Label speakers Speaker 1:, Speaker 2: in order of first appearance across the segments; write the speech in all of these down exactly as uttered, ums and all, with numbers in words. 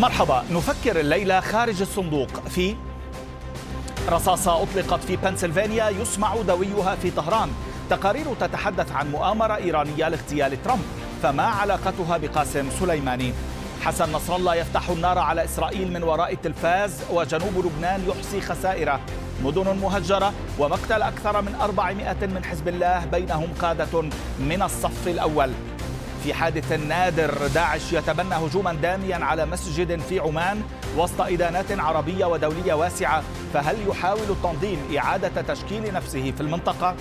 Speaker 1: مرحبا، نفكر الليلة خارج الصندوق. في رصاصة أطلقت في بنسلفانيا يسمع دويها في طهران. تقارير تتحدث عن مؤامرة إيرانية لاغتيال ترامب، فما علاقتها بقاسم سليماني؟ حسن نصر الله يفتح النار على إسرائيل من وراء التلفاز، وجنوب لبنان يحصي خسائره. مدن مهجرة ومقتل أكثر من أربعمائة من حزب الله، بينهم قادة من الصف الأول. في حادث نادر، داعش يتبنى هجوما داميا على مسجد في عمان وسط إدانات عربية ودولية واسعة، فهل يحاول التنظيم إعادة تشكيل نفسه في المنطقة؟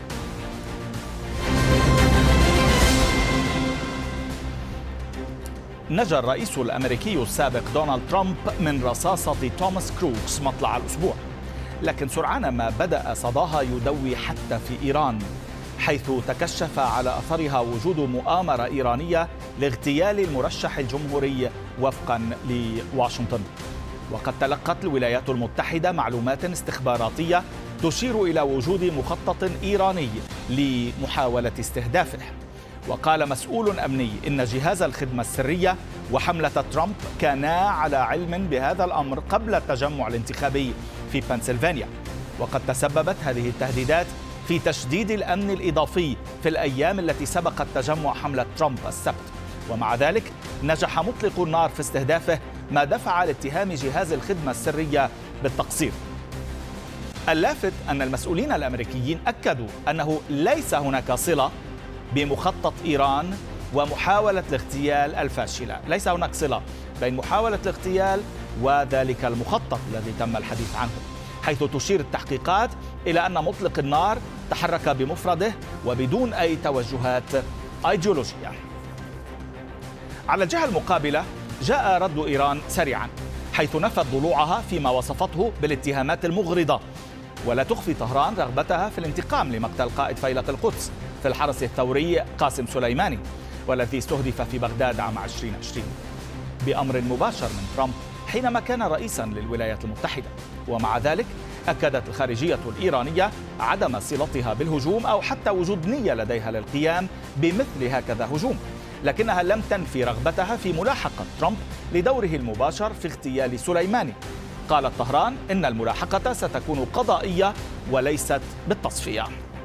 Speaker 1: نجا الرئيس الأمريكي السابق دونالد ترامب من رصاصة توماس كروكس مطلع الأسبوع، لكن سرعان ما بدأ صداها يدوي حتى في إيران، حيث تكشف على أثرها وجود مؤامرة إيرانية لاغتيال المرشح الجمهوري وفقا لواشنطن. وقد تلقت الولايات المتحدة معلومات استخباراتية تشير إلى وجود مخطط إيراني لمحاولة استهدافه. وقال مسؤول أمني إن جهاز الخدمة السرية وحملة ترامب كانا على علم بهذا الأمر قبل التجمع الانتخابي في بنسلفانيا. وقد تسببت هذه التهديدات في تشديد الأمن الإضافي في الأيام التي سبقت تجمع حملة ترامب السبت، ومع ذلك نجح مطلق النار في استهدافه، ما دفع لاتهام جهاز الخدمة السرية بالتقصير. اللافت أن المسؤولين الأمريكيين أكدوا أنه ليس هناك صلة بمخطط إيران ومحاولة الاغتيال الفاشلة، ليس هناك صلة بين محاولة الاغتيال وذلك المخطط الذي تم الحديث عنه، حيث تشير التحقيقات إلى أن مطلق النار تحرك بمفرده وبدون أي توجهات أيديولوجية. على الجهة المقابلة جاء رد إيران سريعا، حيث نفت ضلوعها فيما وصفته بالاتهامات المغرضة، ولا تخفي طهران رغبتها في الانتقام لمقتل قائد فيلق القدس في الحرس الثوري قاسم سليماني، والذي استهدف في بغداد عام ألفين وعشرين بأمر مباشر من ترامب حينما كان رئيسا للولايات المتحدة. ومع ذلك أكدت الخارجية الإيرانية عدم صلتها بالهجوم أو حتى وجود نية لديها للقيام بمثل هكذا هجوم، لكنها لم تنفي رغبتها في ملاحقة ترامب لدوره المباشر في اغتيال سليماني. قالت طهران إن الملاحقة ستكون قضائية وليست بالتصفية.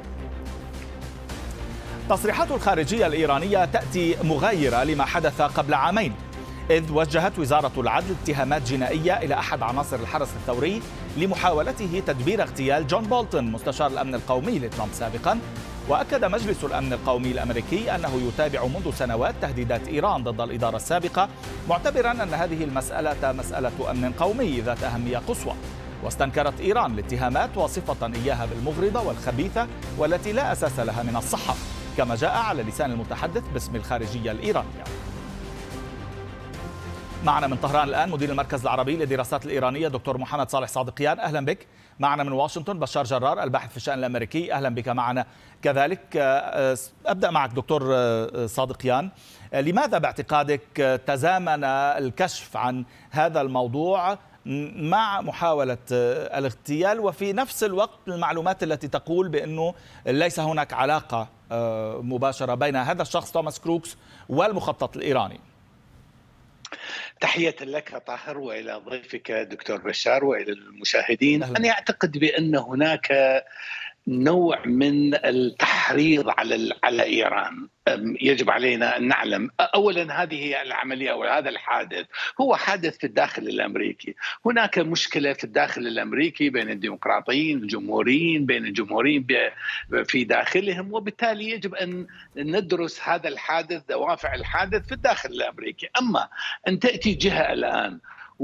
Speaker 1: تصريحات الخارجية الإيرانية تأتي مغايرة لما حدث قبل عامين، إذ وجهت وزارة العدل اتهامات جنائية إلى أحد عناصر الحرس الثوري لمحاولته تدبير اغتيال جون بولتون مستشار الأمن القومي لترامب سابقا. وأكد مجلس الأمن القومي الأمريكي أنه يتابع منذ سنوات تهديدات إيران ضد الإدارة السابقة، معتبرا أن هذه المسألة مسألة أمن قومي ذات أهمية قصوى. واستنكرت إيران الاتهامات واصفة إياها بالمغرضة والخبيثة والتي لا أساس لها من الصحة، كما جاء على لسان المتحدث باسم الخارجية الإيرانية. معنا من طهران الآن مدير المركز العربي للدراسات الإيرانية دكتور محمد صالح صادقيان، أهلا بك. معنا من واشنطن بشار جرار الباحث في الشأن الأمريكي، أهلا بك معنا كذلك. أبدأ معك دكتور صادقيان، لماذا باعتقادك تزامن الكشف عن هذا الموضوع مع محاولة الاغتيال وفي نفس الوقت المعلومات التي تقول بأنه ليس هناك علاقة مباشرة بين هذا الشخص توماس كروكس والمخطط الإيراني؟
Speaker 2: تحية لك طاهر وإلى ضيفك دكتور بشار وإلى المشاهدين. أنا أعتقد بأن هناك نوع من التحريض على على إيران. يجب علينا أن نعلم أولا هذه العملية أو هذا الحادث هو حادث في الداخل الأمريكي. هناك مشكلة في الداخل الأمريكي بين الديمقراطيين الجمهوريين، بين الجمهوريين في داخلهم، وبالتالي يجب أن ندرس هذا الحادث، دوافع الحادث في الداخل الأمريكي. أما أن تأتي جهة الآن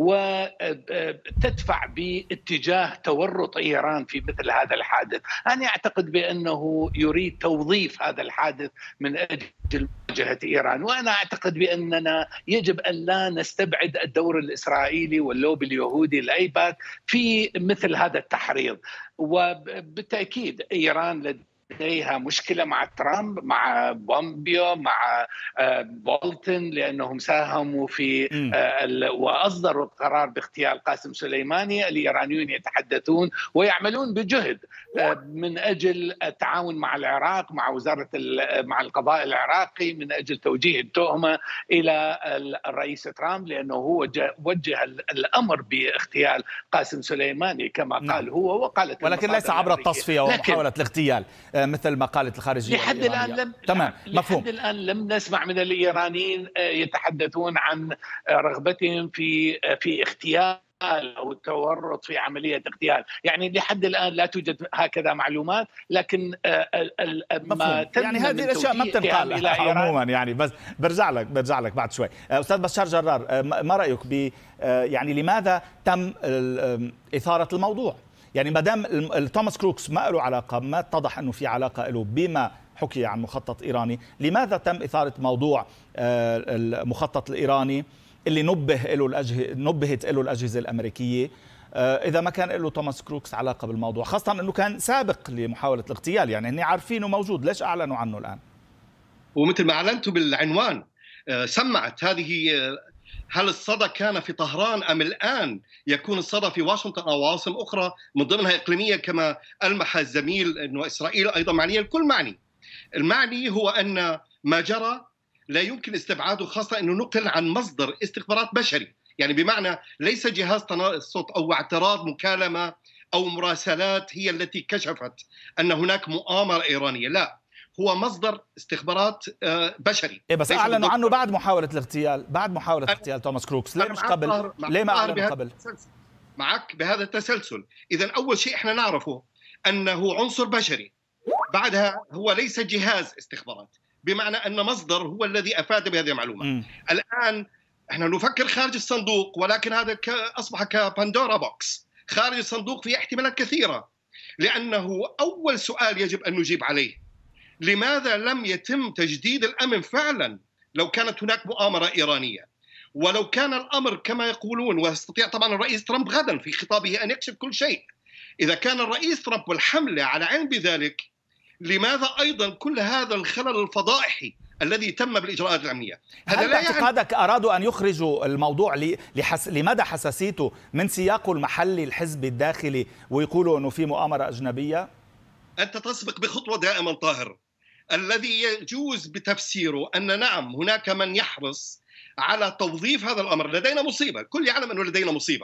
Speaker 2: وتدفع باتجاه تورط إيران في مثل هذا الحادث، أنا أعتقد بأنه يريد توظيف هذا الحادث من أجل مواجهة إيران. وأنا أعتقد بأننا يجب أن لا نستبعد الدور الإسرائيلي واللوبي اليهودي الأيباك في مثل هذا التحريض. وبالتأكيد إيران لديها مشكلة مع ترامب، مع بومبيو، مع بولتون، لأنهم ساهموا في وأصدروا القرار باغتيال قاسم سليماني. الإيرانيون يتحدثون ويعملون بجهد من أجل التعاون مع العراق، مع وزارة مع القضاء العراقي، من أجل توجيه التهمة إلى الرئيس ترامب، لأنه هو وجه الأمر باغتيال قاسم سليماني كما نعم. قال هو وقالت،
Speaker 1: ولكن ليس عبر التصفية ومحاولة الاغتيال مثل ما قالت الخارجية
Speaker 2: لحد الآن لم
Speaker 1: تمام
Speaker 2: مفهوم. لحد الآن لم نسمع من الإيرانيين يتحدثون عن رغبتهم في في اغتيال أو التورط في عملية اغتيال، يعني لحد الآن لا توجد هكذا معلومات. لكن
Speaker 1: ما تم يعني هذه الأشياء ما بتنقال عموما، يعني بس برجع لك برجع لك بعد شوي. أستاذ بشار جرار، ما رأيك ب يعني لماذا تم إثارة الموضوع؟ يعني ما دام توماس كروكس ما له علاقة، ما اتضح أنه في علاقة له بما حكي عن مخطط إيراني، لماذا تم إثارة موضوع المخطط الإيراني اللي نبه له الأجهزة نبهت له الأجهزة الأمريكية إذا ما كان له توماس كروكس علاقة بالموضوع، خاصة أنه كان سابق لمحاولة الاغتيال، يعني هن عارفينه موجود، ليش أعلنوا عنه الآن؟
Speaker 3: ومثل ما أعلنتوا بالعنوان سمعت هذه. هل الصدى كان في طهران أم الآن يكون الصدى في واشنطن أو عواصم أخرى من ضمنها إقليمية كما ألمح الزميل أنه إسرائيل أيضا معنية؟ الكل معني. المعني هو أن ما جرى لا يمكن استبعاده، خاصة أنه نقل عن مصدر استخبارات بشري، يعني بمعنى ليس جهاز صوت أو اعتراض مكالمة أو مراسلات هي التي كشفت أن هناك مؤامرة إيرانية، لا، هو مصدر استخبارات بشري.
Speaker 1: إيه بس أعلنوا عنه بعد محاولة الاغتيال، بعد محاولة اغتيال توماس كروكس، ليه مش قبل؟ ليه ما أعلنوا قبل؟
Speaker 3: معك بهذا التسلسل. إذن أول شيء إحنا نعرفه أنه عنصر بشري، بعدها هو ليس جهاز استخبارات، بمعنى أن مصدر هو الذي أفاد بهذه المعلومة. م. الآن احنا نفكر خارج الصندوق، ولكن هذا أصبح كباندورا بوكس. خارج الصندوق في احتمالات كثيرة، لأنه أول سؤال يجب أن نجيب عليه: لماذا لم يتم تجديد الأمن فعلا لو كانت هناك مؤامرة إيرانية؟ ولو كان الأمر كما يقولون، ويستطيع طبعا الرئيس ترامب غدا في خطابه أن يكشف كل شيء، إذا كان الرئيس ترامب والحملة على علم بذلك، لماذا أيضا كل هذا الخلل الفضائحي الذي تم بالإجراءات الأمنية؟
Speaker 1: هذا هل باعتقادك يعني أرادوا أن يخرجوا الموضوع لحس... لمدى حساسيته من سياقه المحلي الحزبي الداخلي ويقولوا أنه في مؤامرة أجنبية؟
Speaker 3: أنت تسبق بخطوة دائما طاهر. الذي يجوز بتفسيره أن نعم هناك من يحرص على توظيف هذا الأمر. لدينا مصيبة، الكل يعلم أنه لدينا مصيبة.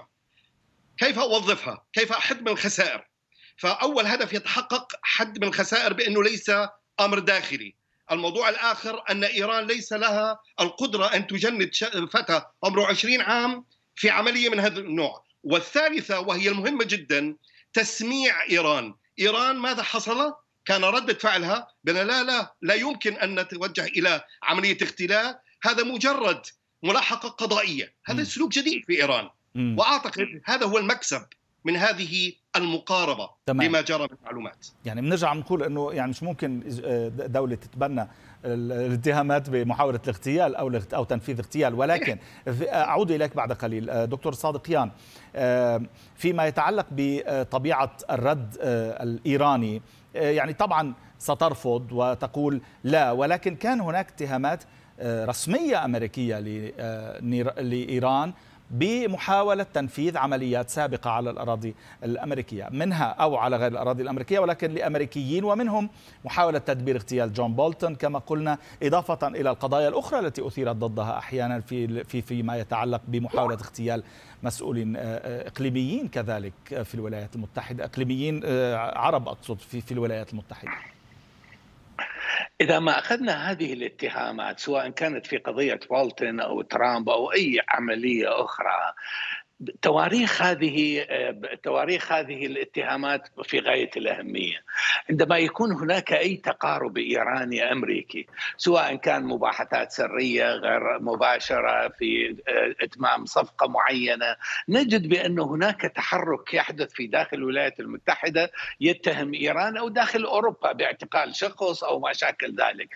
Speaker 3: كيف أوظفها؟ كيف أحد من الخسائر؟ فأول هدف يتحقق حد من الخسائر بأنه ليس أمر داخلي. الموضوع الآخر أن إيران ليس لها القدرة أن تجند فتى عمره عشرين عام في عملية من هذا النوع. والثالثة وهي المهمة جدا، تسميع إيران. إيران ماذا حصل؟ كان ردة فعلها بأن لا لا لا يمكن أن نتوجه إلى عملية اغتيال، هذا مجرد ملاحقة قضائية. هذا سلوك جديد في إيران. م. وأعتقد هذا هو المكسب من هذه المقاربة تمام. لما جرى من معلومات.
Speaker 1: يعني بنرجع نقول أنه يعني مش ممكن دولة تتبنى الاتهامات بمحاولة الاغتيال أو أو تنفيذ اغتيال، ولكن أعود إليك بعد قليل دكتور صادقيان، فيما يتعلق بطبيعة الرد الإيراني، يعني طبعا سترفض وتقول لا، ولكن كان هناك اتهامات رسمية أمريكية لإيران بمحاولة تنفيذ عمليات سابقة على الأراضي الأمريكية، منها أو على غير الأراضي الأمريكية ولكن لأمريكيين، ومنهم محاولة تدبير اغتيال جون بولتون كما قلنا، إضافة إلى القضايا الأخرى التي أثيرت ضدها أحيانا في في فيما يتعلق بمحاولة اغتيال مسؤولين إقليميين كذلك في الولايات المتحدة، إقليميين عرب أقصد في في الولايات المتحدة.
Speaker 2: إذا ما أخذنا هذه الاتهامات سواء كانت في قضية بولتون أو ترامب أو أي عملية أخرى، تواريخ هذه تواريخ هذه الاتهامات في غاية الأهمية. عندما يكون هناك أي تقارب إيراني أمريكي، سواء كان مباحثات سرية غير مباشرة في إتمام صفقة معينة، نجد بأن هناك تحرك يحدث في داخل الولايات المتحدة يتهم إيران أو داخل أوروبا باعتقال شخص أو ما شاكل ذلك.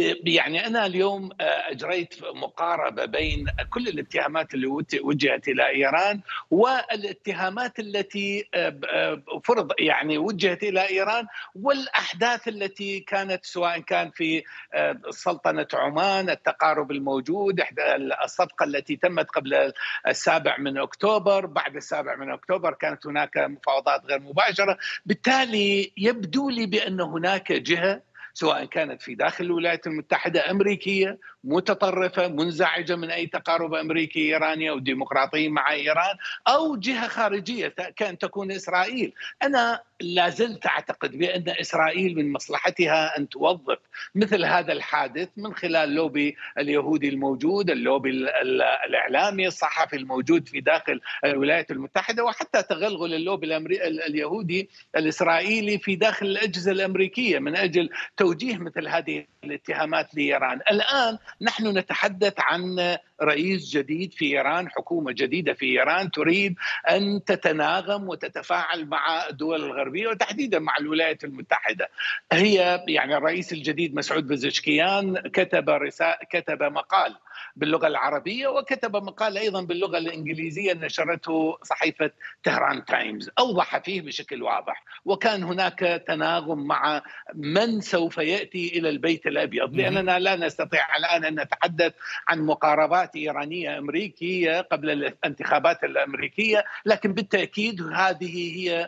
Speaker 2: يعني أنا اليوم أجريت مقاربة بين كل الاتهامات اللي وجهت إلى إيران والاتهامات التي فرض يعني وجهت إلى إيران، والأحداث التي كانت سواء كان في سلطنة عمان، التقارب الموجود، الصفقة التي تمت قبل السابع من أكتوبر، بعد السابع من أكتوبر كانت هناك مفاوضات غير مباشرة. بالتالي يبدو لي بأن هناك جهة سواء كانت في داخل الولايات المتحدة أمريكية متطرفة منزعجة من أي تقارب أمريكي إيراني أو ديمقراطي مع إيران، أو جهة خارجية كان تكون إسرائيل. أنا لازلت أعتقد بأن إسرائيل من مصلحتها أن توظف مثل هذا الحادث من خلال اللوبي اليهودي الموجود، اللوبي الإعلامي الصحفي الموجود في داخل الولايات المتحدة، وحتى تغلغل اللوبي اليهودي الإسرائيلي في داخل الأجهزة الأمريكية من أجل توجيه مثل هذه الاتهامات لإيران. الآن نحن نتحدث عن رئيس جديد في إيران، حكومة جديدة في إيران تريد أن تتناغم وتتفاعل مع الدول الغربية وتحديدا مع الولايات المتحدة. هي يعني الرئيس الجديد مسعود بزشكيان كتب رسالة كتب مقال باللغة العربية وكتب مقال أيضا باللغة الإنجليزية نشرته صحيفة تهران تايمز، أوضح فيه بشكل واضح، وكان هناك تناغم مع من سوف يأتي إلى البيت الأبيض، لأننا لا نستطيع الآن أن نتحدث عن مقاربات إيرانية أمريكية قبل الانتخابات الأمريكية، لكن بالتأكيد هذه هي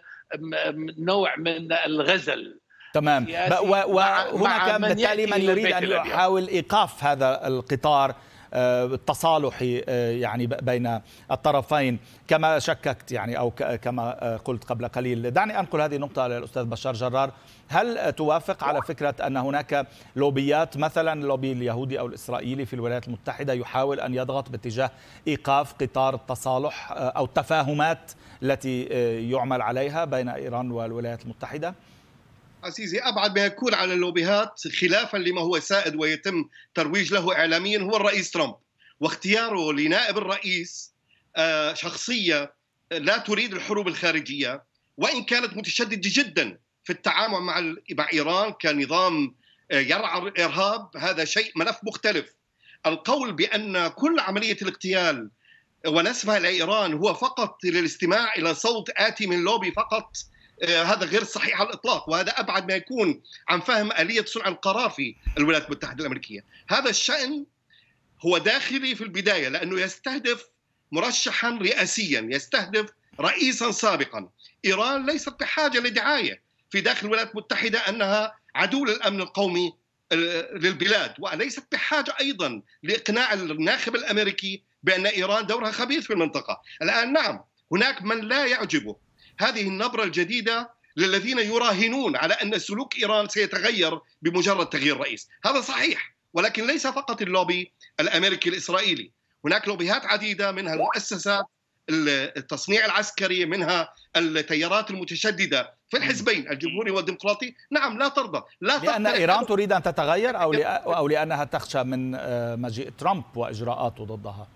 Speaker 2: نوع من الغزل.
Speaker 1: تمام. وهناك بالتالي من يريد أن يحاول إيقاف هذا القطار التصالحي يعني بين الطرفين كما شككت يعني أو كما قلت قبل قليل. دعني أنقل هذه النقطة للأستاذ بشار جرار. هل توافق على فكرة أن هناك لوبيات مثلا اللوبي اليهودي أو الإسرائيلي في الولايات المتحدة يحاول أن يضغط باتجاه إيقاف قطار التصالح أو التفاهمات التي يعمل عليها بين إيران والولايات المتحدة؟
Speaker 3: عزيزي، أبعد ما يكون على اللوبيات خلافا لما هو سائد ويتم ترويج له إعلاميا هو الرئيس ترامب، واختياره لنائب الرئيس شخصية لا تريد الحروب الخارجية وإن كانت متشددة جدا في التعامل مع مع إيران كنظام يرعى الإرهاب. هذا شيء ملف مختلف. القول بأن كل عملية الاغتيال ونسبها إلى إيران هو فقط للاستماع إلى صوت آتي من لوبي فقط، هذا غير صحيح على الإطلاق، وهذا أبعد ما يكون عن فهم آلية صنع القرار في الولايات المتحدة الأمريكية. هذا الشأن هو داخلي في البداية لأنه يستهدف مرشحا رئاسيا، يستهدف رئيسا سابقا. إيران ليست بحاجة لدعاية في داخل الولايات المتحدة أنها عدو للأمن القومي للبلاد، وليست بحاجة أيضا لإقناع الناخب الأمريكي بأن إيران دورها خبيث في المنطقة. الآن نعم هناك من لا يعجبه هذه النبرة الجديدة للذين يراهنون على أن سلوك إيران سيتغير بمجرد تغيير رئيس. هذا صحيح، ولكن ليس فقط اللوبي الأمريكي الإسرائيلي، هناك لوبيات عديدة منها المؤسسات التصنيع العسكري، منها التيارات المتشددة في الحزبين الجمهوري والديمقراطي. نعم لا ترضى، لا ترضى
Speaker 1: لأن إيران تريد أن تتغير أو أو لأنها تخشى من مجيء ترامب وإجراءاته ضدها.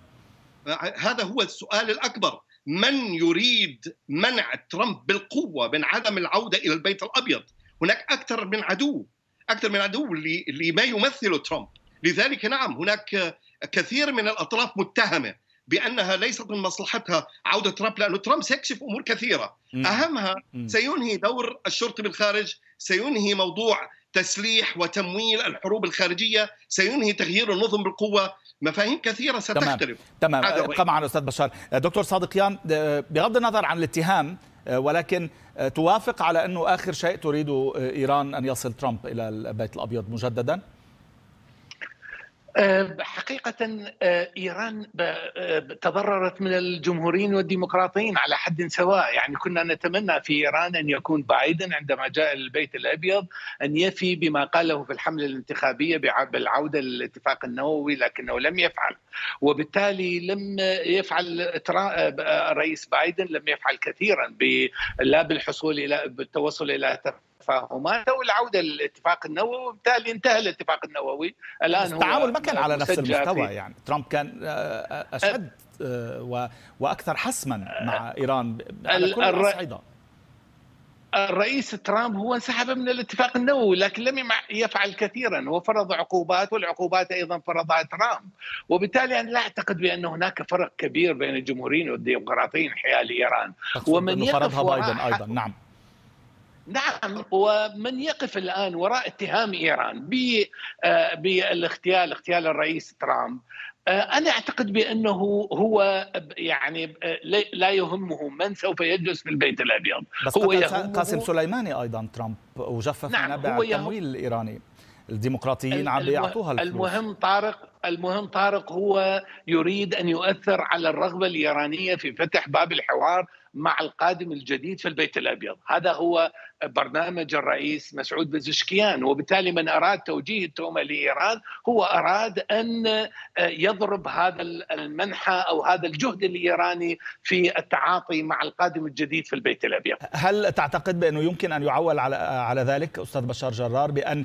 Speaker 3: هذا هو السؤال الأكبر. من يريد منع ترامب بالقوة من عدم العودة إلى البيت الأبيض؟ هناك أكثر من عدو، أكثر من عدو لما يمثله ترامب. لذلك نعم هناك كثير من الأطراف متهمة بأنها ليست من مصلحتها عودة ترامب، لأنه ترامب سيكشف أمور كثيرة، أهمها سينهي دور الشرطة بالخارج، سينهي موضوع تسليح وتمويل الحروب الخارجية، سينهي تغيير النظم بالقوة. مفاهيم كثيرة ستختلف.
Speaker 1: تمام. تمام. ابقى معنا أستاذ بشار. دكتور صادقيان، بغض النظر عن الاتهام، ولكن توافق على أنه آخر شيء تريد إيران أن يصل ترامب إلى البيت الأبيض مجددا؟
Speaker 2: حقيقة إيران تضررت من الجمهوريين والديمقراطيين على حد سواء. يعني كنا نتمنى في إيران أن يكون بايدن عندما جاء البيت الأبيض أن يفي بما قاله في الحملة الانتخابية بالعودة للاتفاق النووي، لكنه لم يفعل، وبالتالي لم يفعل الرئيس بايدن لم يفعل كثيرا لا بالحصول إلى بالتوصل إلى تفاهمات او العوده للاتفاق النووي، وبالتالي انتهى الاتفاق النووي. الان
Speaker 1: التعامل ما كان على نفس المستوى، يعني ترامب كان اشد واكثر حسما مع ايران على كل الاصعده.
Speaker 2: الرئيس ترامب هو انسحب من الاتفاق النووي، لكن لم يفعل كثيرا، وفرض عقوبات، والعقوبات ايضا فرضها ترامب. وبالتالي انا لا اعتقد بان هناك فرق كبير بين الجمهوريين والديمقراطيين حيال ايران.
Speaker 1: ومن فرضها بايدن ايضا. نعم
Speaker 2: نعم، ومن يقف الآن وراء اتهام إيران بالاغتيال اغتيال الرئيس ترامب، أنا أعتقد بأنه هو يعني لا يهمه من سوف يجلس في البيت الأبيض.
Speaker 1: بس هو قتل قاسم سليماني أيضا ترامب وجفف
Speaker 2: نعم
Speaker 1: منابع التمويل الإيراني. الديمقراطيين عم بيعطوها الفلوس.
Speaker 2: المهم طارق المهم طارق هو يريد أن يؤثر على الرغبة الإيرانية في فتح باب الحوار مع القادم الجديد في البيت الأبيض. هذا هو برنامج الرئيس مسعود بزشكيان، وبالتالي من أراد توجيه التهمة لإيران هو أراد أن يضرب هذا المنحى أو هذا الجهد الإيراني في التعاطي مع القادم الجديد في البيت الأبيض.
Speaker 1: هل تعتقد بأنه يمكن أن يعول على على ذلك أستاذ بشار جرار، بأن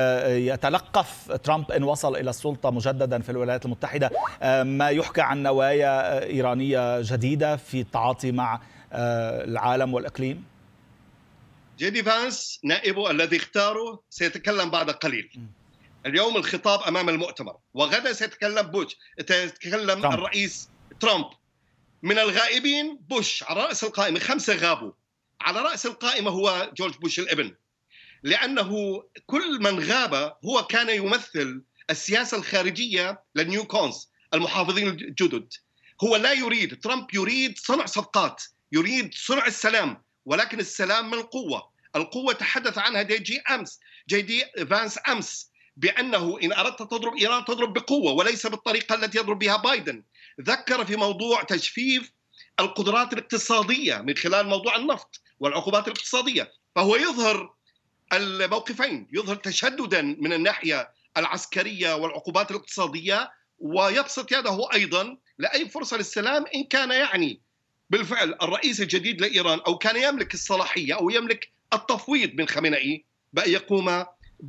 Speaker 1: يتلقف ترامب إن وصل إلى السلطة مجددا في الولايات المتحدة ما يحكى عن نوايا إيرانية جديدة في التعاطي مع العالم والإقليم؟
Speaker 3: جي دي فانس نائبه الذي اختاره سيتكلم بعد قليل. اليوم الخطاب أمام المؤتمر، وغدا سيتكلم بوش سيتكلم ترامب. الرئيس ترامب. من الغائبين بوش على رأس القائمة، خمسة غابوا. على رأس القائمة هو جورج بوش الابن، لأنه كل من غاب هو كان يمثل السياسة الخارجية للنيو كونز، المحافظين الجدد. هو لا يريد، ترامب يريد صنع صفقات، يريد صنع السلام، ولكن السلام من القوة. القوة تحدث عنها دي جي أمس جي دي فانس أمس، بأنه إن أردت تضرب إيران تضرب بقوة وليس بالطريقة التي يضرب بها بايدن. ذكر في موضوع تجفيف القدرات الاقتصادية من خلال موضوع النفط والعقوبات الاقتصادية. فهو يظهر الموقفين، يظهر تشددا من الناحية العسكرية والعقوبات الاقتصادية، ويبسط يده أيضا لأي فرصة للسلام إن كان يعني بالفعل الرئيس الجديد لإيران أو كان يملك الصلاحية أو يملك التفويض من خامنئي بأن يقوم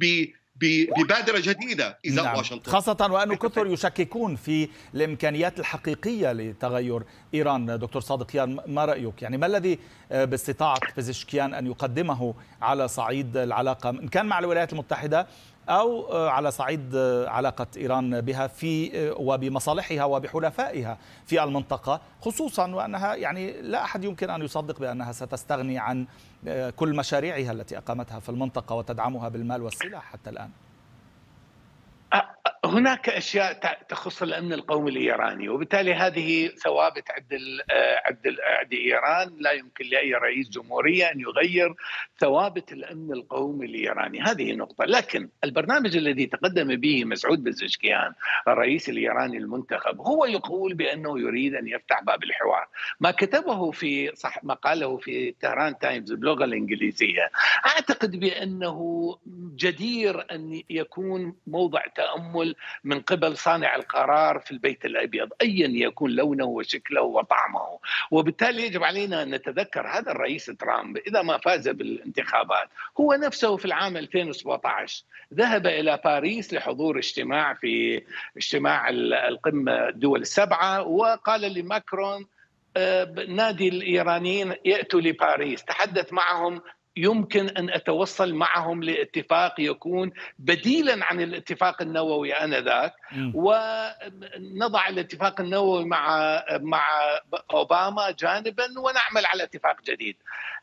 Speaker 3: ببادرة جديدة إزاء
Speaker 1: نعم.
Speaker 3: واشنطن،
Speaker 1: خاصة وأنه كثر يشككون في الإمكانيات الحقيقية لتغير إيران. دكتور صادق يار، ما رأيك؟ يعني ما الذي باستطاعة بزشكيان أن يقدمه على صعيد العلاقة إن كان مع الولايات المتحدة أو على صعيد علاقة إيران بها في وبمصالحها وبحلفائها في المنطقة، خصوصا وأنها يعني لا أحد يمكن أن يصدق بأنها ستستغني عن كل مشاريعها التي أقامتها في المنطقة وتدعمها بالمال والسلاح حتى الآن؟
Speaker 2: هناك أشياء تخص الأمن القومي الإيراني، وبالتالي هذه ثوابت عند عند عند إيران. لا يمكن لأي رئيس جمهورية أن يغير ثوابت الأمن القومي الإيراني، هذه نقطة. لكن البرنامج الذي تقدم به مسعود بزشكيان الرئيس الإيراني المنتخب هو يقول بأنه يريد أن يفتح باب الحوار. ما كتبه في صح ما قاله في تهران تايمز باللغة الإنجليزية أعتقد بأنه جدير أن يكون موضع تأمل من قبل صانع القرار في البيت الأبيض أيا يكون لونه وشكله وطعمه. وبالتالي يجب علينا أن نتذكر هذا الرئيس ترامب إذا ما فاز بالانتخابات هو نفسه في العام ألفين وسبعة عشر ذهب إلى باريس لحضور اجتماع في اجتماع القمة الدول السبعة، وقال لماكرون نادي الإيرانيين يأتوا لباريس، تحدث معهم يمكن أن أتوصل معهم لاتفاق يكون بديلا عن الاتفاق النووي آنذاك، ونضع الاتفاق النووي مع مع أوباما جانبا ونعمل على اتفاق جديد.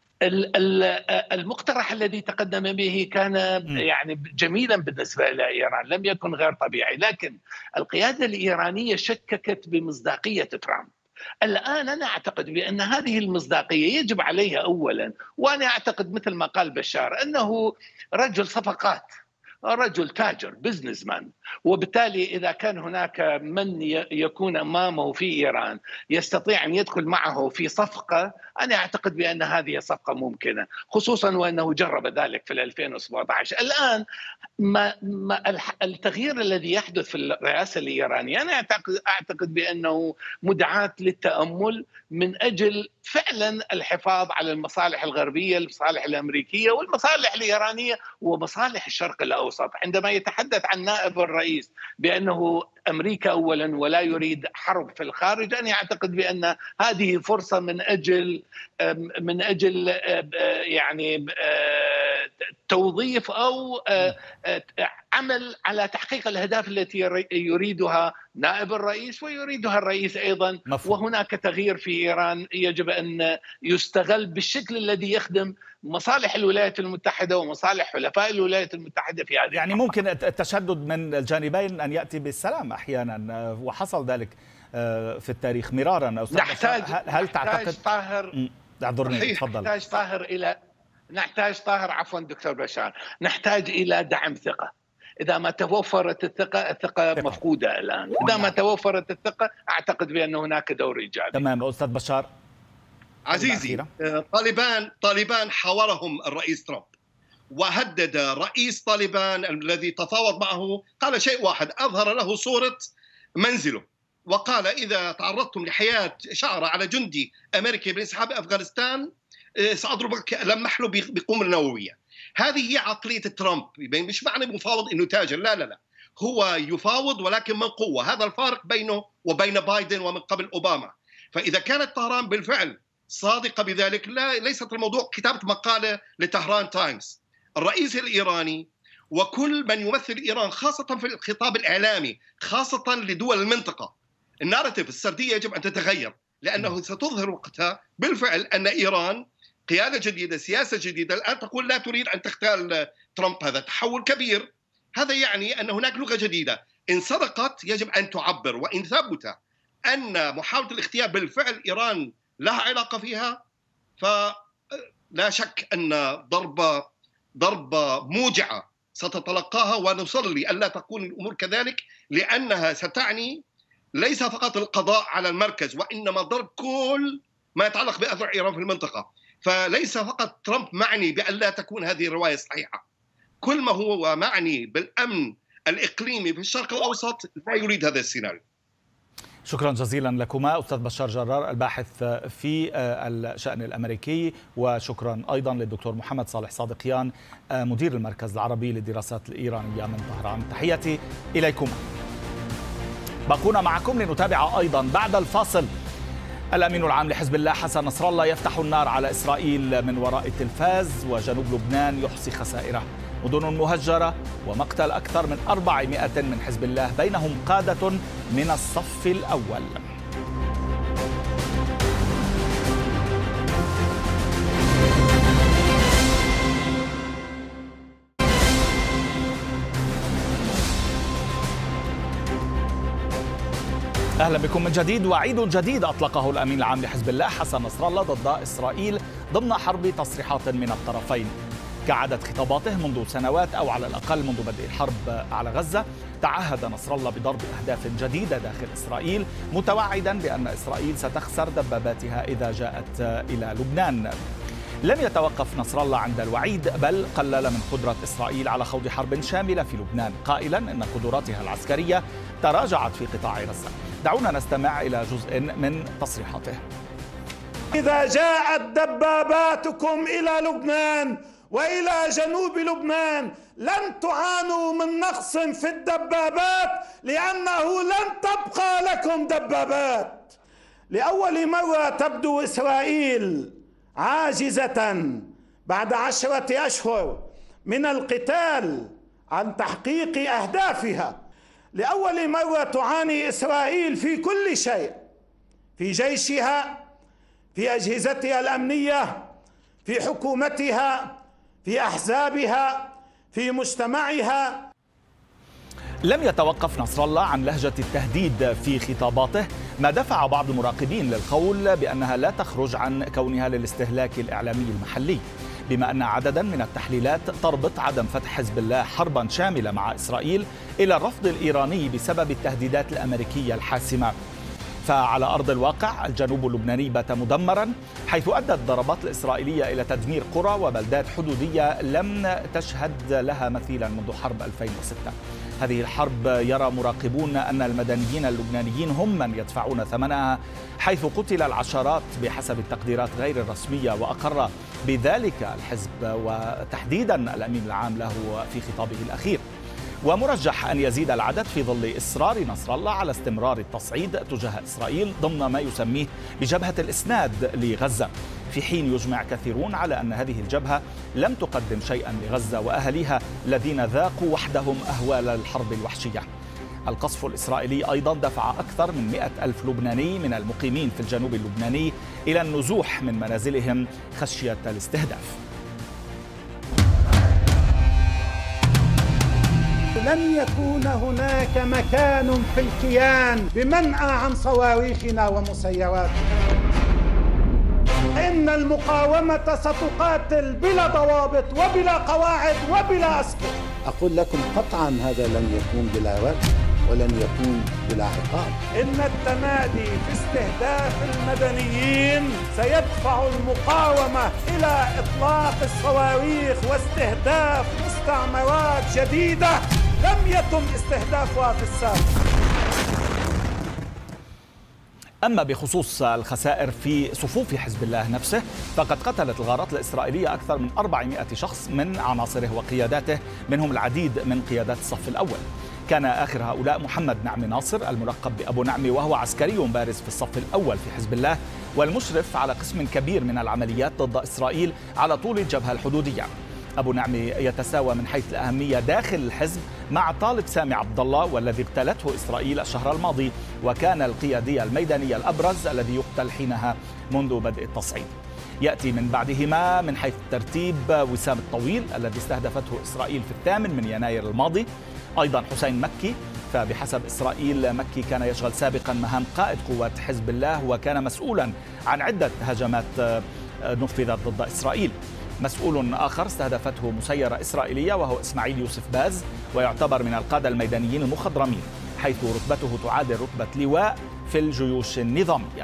Speaker 2: المقترح الذي تقدم به كان يعني جميلا بالنسبة إلى إيران، لم يكن غير طبيعي، لكن القيادة الإيرانية شككت بمصداقية ترامب. الآن أنا أعتقد بأن هذه المصداقية يجب عليها أولا، وأنا أعتقد مثل ما قال بشار أنه رجل صفقات، رجل تاجر بزنس مان، وبالتالي إذا كان هناك من يكون أمامه في إيران يستطيع أن يدخل معه في صفقة، أنا أعتقد بأن هذه صفقة ممكنة، خصوصا وأنه جرب ذلك في ألفين وسبعة عشر. الآن ما ما التغيير الذي يحدث في الرئاسة الإيرانية أنا أعتقد أعتقد بأنه مدعاة للتأمل من أجل فعلا الحفاظ على المصالح الغربية، المصالح الأمريكية والمصالح الإيرانية ومصالح الشرق الأوسط. عندما يتحدث عن نائب الرئيس بأنه أمريكا أولا ولا يريد حرب في الخارج، أنا أعتقد بأن هذه فرصة من أجل من أجل يعني توظيف أو عمل على تحقيق الأهداف التي يريدها نائب الرئيس ويريدها الرئيس أيضا. مفهوم. وهناك تغيير في إيران يجب أن يستغل بالشكل الذي يخدم مصالح الولايات المتحدة ومصالح حلفاء الولايات المتحدة في هذه
Speaker 1: يعني ممكن التشدد من الجانبين أن يأتي بالسلام أحيانا، وحصل ذلك في التاريخ مرارا.
Speaker 2: نحتاج
Speaker 1: هل تعتقد
Speaker 2: طاهر
Speaker 1: اعذرني تفضل
Speaker 2: نحتاج طاهر إلى نحتاج طاهر عفوا دكتور بشار نحتاج إلى دعم ثقة. إذا ما توفرت الثقة الثقة مفقودة الآن. إذا ما توفرت الثقة أعتقد بأن هناك دور إيجابي.
Speaker 1: تمام أستاذ بشار.
Speaker 3: عزيزي، طالبان طالبان حاورهم الرئيس ترامب، وهدد رئيس طالبان الذي تفاوض معه، قال شيء واحد، أظهر له صورة منزله وقال إذا تعرضتم لحياة شعرة على جندي أمريكي بانسحاب أفغانستان سأضربك لمح له بقنبلة نووية. هذه هي عقلية ترامب، مش معنى مفاوض إنه تاجر، لا لا لا، هو يفاوض ولكن من قوة. هذا الفارق بينه وبين بايدن ومن قبل أوباما. فإذا كانت طهران بالفعل صادقة بذلك، لا ليست الموضوع كتابة مقالة لطهران تايمز. الرئيس الإيراني وكل من يمثل إيران خاصة في الخطاب الإعلامي خاصة لدول المنطقة، الناراتيف السردية يجب أن تتغير، لأنه ستظهر وقتها بالفعل أن إيران قيادة جديدة، سياسة جديدة، الآن تقول لا تريد أن تغتال ترامب. هذا تحول كبير. هذا يعني أن هناك لغة جديدة إن صدقت يجب أن تعبر، وإن ثبت أن محاولة الاغتيال بالفعل إيران لها علاقة فيها، فلا شك أن ضربة ضربة موجعة ستتلقاها، ونصلي ألا تكون الأمور كذلك، لأنها ستعني ليس فقط القضاء على المركز وإنما ضرب كل ما يتعلق بأثر إيران في المنطقة. فليس فقط ترامب معني بأن لا تكون هذه الرواية صحيحة، كل ما هو معني بالأمن الإقليمي في الشرق الأوسط لا يريد هذا السيناريو.
Speaker 1: شكرا جزيلا لكما أستاذ بشار جرار الباحث في الشأن الأمريكي، وشكرا أيضا للدكتور محمد صالح صادقيان مدير المركز العربي للدراسات الإيرانية من طهران. تحياتي إليكما. بقونا معكم لنتابع أيضا بعد الفاصل. الأمين العام لحزب الله حسن نصر الله يفتح النار على إسرائيل من وراء التلفاز، وجنوب لبنان يحصي خسائره، مدن مهجرة ومقتل أكثر من أربعمائة من حزب الله، بينهم قادة من الصف الأول. أهلا بكم من جديد. وعيد جديد أطلقه الأمين العام لحزب الله حسن نصر الله ضد إسرائيل ضمن حرب تصريحات من الطرفين. كعادة خطاباته منذ سنوات أو على الأقل منذ بدء الحرب على غزة، تعهد نصر الله بضرب أهداف جديدة داخل إسرائيل، متوعدا بأن إسرائيل ستخسر دباباتها إذا جاءت إلى لبنان. لم يتوقف نصر الله عند الوعيد، بل قلل من قدرة إسرائيل على خوض حرب شاملة في لبنان، قائلا إن قدراتها العسكرية تراجعت في قطاع غزة. دعونا نستمع إلى جزء من تصريحاته.
Speaker 4: إذا جاءت دباباتكم إلى لبنان وإلى جنوب لبنان لن تعانوا من نقص في الدبابات، لأنه لن تبقى لكم دبابات. لأول مرة تبدو إسرائيل عاجزة بعد عشرة أشهر من القتال عن تحقيق أهدافها. لأول مرة تعاني إسرائيل في كل شيء، في جيشها، في أجهزتها الأمنية، في حكومتها، في أحزابها، في مجتمعها.
Speaker 1: لم يتوقف نصر الله عن لهجة التهديد في خطاباته، ما دفع بعض المراقبين للقول بأنها لا تخرج عن كونها للاستهلاك الإعلامي المحلي، بما أن عددا من التحليلات تربط عدم فتح حزب الله حربا شاملة مع إسرائيل إلى الرفض الإيراني بسبب التهديدات الأمريكية الحاسمة. فعلى أرض الواقع الجنوب اللبناني بات مدمرا، حيث أدت الضربات الإسرائيلية إلى تدمير قرى وبلدات حدودية لم تشهد لها مثيلا منذ حرب ألفين وستة. هذه الحرب يرى مراقبون أن المدنيين اللبنانيين هم من يدفعون ثمنها، حيث قتل العشرات بحسب التقديرات غير الرسمية، وأقر بذلك الحزب وتحديدا الأمين العام له في خطابه الأخير. ومرجح أن يزيد العدد في ظل إصرار نصر الله على استمرار التصعيد تجاه إسرائيل ضمن ما يسميه بجبهة الإسناد لغزة، في حين يجمع كثيرون على أن هذه الجبهة لم تقدم شيئا لغزة وأهليها الذين ذاقوا وحدهم أهوال الحرب الوحشية. القصف الإسرائيلي أيضا دفع أكثر من مئة ألف لبناني من المقيمين في الجنوب اللبناني إلى النزوح من منازلهم خشية الاستهداف.
Speaker 4: لن يكون هناك مكان في الكيان بمنأى عن صواريخنا ومسيراتنا. إن المقاومة ستقاتل بلا ضوابط وبلا قواعد وبلا أسلحة.
Speaker 5: أقول لكم قطعا هذا لن يكون بلا رد ولن يكون بلا عقاب.
Speaker 4: إن التمادي في استهداف المدنيين سيدفع المقاومة إلى إطلاق الصواريخ واستهداف مستعمرات جديدة لم يتم استهدافها في السابق.
Speaker 1: أما بخصوص الخسائر في صفوف حزب الله نفسه فقد قتلت الغارات الإسرائيلية أكثر من أربعمئة شخص من عناصره وقياداته، منهم العديد من قيادات الصف الأول. كان آخر هؤلاء محمد نعمي ناصر الملقب بأبو نعمي، وهو عسكري بارز في الصف الأول في حزب الله والمشرف على قسم كبير من العمليات ضد إسرائيل على طول الجبهة الحدودية. أبو نعمي يتساوى من حيث الأهمية داخل الحزب مع طالب سامي عبد الله والذي اغتالته إسرائيل الشهر الماضي، وكان القيادي الميداني الأبرز الذي يقتل حينها منذ بدء التصعيد. يأتي من بعدهما من حيث الترتيب وسام الطويل الذي استهدفته إسرائيل في الثامن من يناير الماضي، أيضا حسين مكي، فبحسب إسرائيل مكي كان يشغل سابقا مهام قائد قوات حزب الله وكان مسؤولا عن عدة هجمات نفذت ضد إسرائيل. مسؤول آخر استهدفته مسيرة إسرائيلية وهو إسماعيل يوسف باز، ويعتبر من القادة الميدانيين المخضرمين حيث رتبته تعادل رتبة لواء في الجيوش النظامية.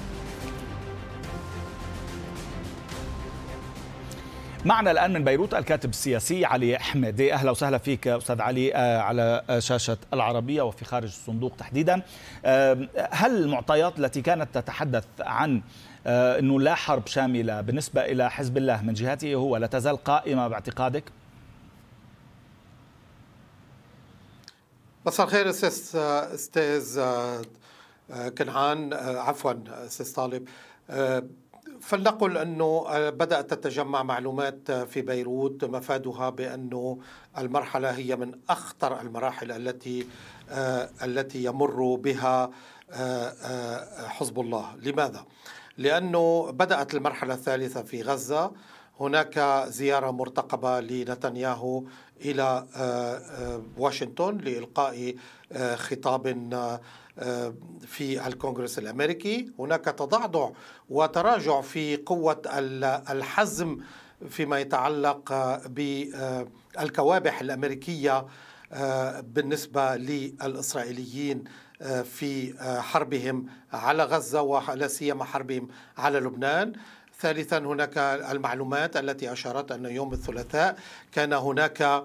Speaker 1: معنا الآن من بيروت الكاتب السياسي علي أحمدي. أهلا وسهلا فيك أستاذ علي على شاشة العربية وفي خارج الصندوق تحديدا. هل المعطيات التي كانت تتحدث عن أنه لا حرب شاملة بالنسبة إلى حزب الله من جهته هو لا تزال قائمة باعتقادك؟
Speaker 6: مساء الخير أستاذ أستاذ كنعان، عفوا أستاذ طالب. فلنقل أنه بدأت تتجمع معلومات في بيروت مفادها بأنه المرحلة هي من أخطر المراحل التي التي يمر بها حزب الله. لماذا؟ لأنه بدأت المرحلة الثالثة في غزة. هناك زيارة مرتقبة لنتنياهو إلى واشنطن لإلقاء خطاب في الكونغرس الأمريكي. هناك تضعضع وتراجع في قوة الحزم فيما يتعلق بالكوابح الأمريكية بالنسبة للإسرائيليين في حربهم على غزة ولا سيما حربهم على لبنان. ثالثا هناك المعلومات التي أشارت أن يوم الثلاثاء كان هناك